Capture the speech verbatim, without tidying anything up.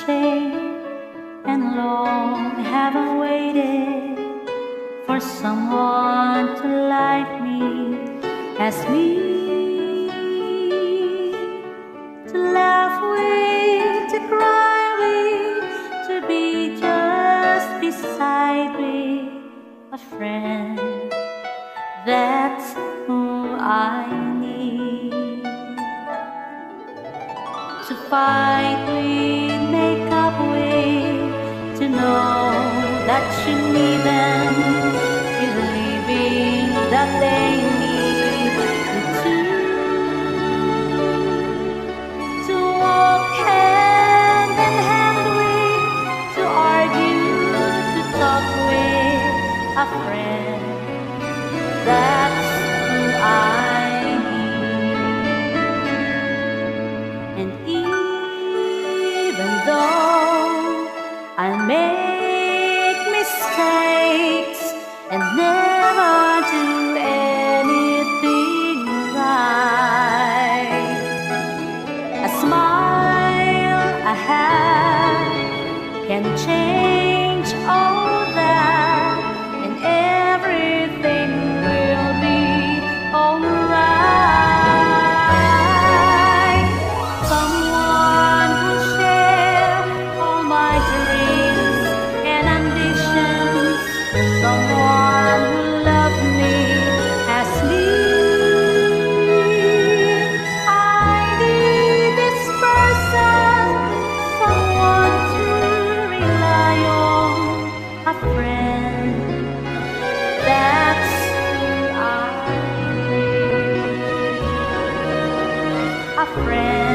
say, and long have I waited for someone to like me as me, to laugh with, to cry with, to be just beside me, a friend. That's who I need. To fight with, make up with, to know that you need them, believing that they need you too. To walk hand in hand with, to argue, to talk with a friend. That's who I need. And even though I make mistakes and never do anything right, a smile I have can change all that, and everything will be alright. Someone who'll share all my dreams and ambitions, someone who loves me as me. I need this person, someone to rely on, a friend. That's who I need, a friend.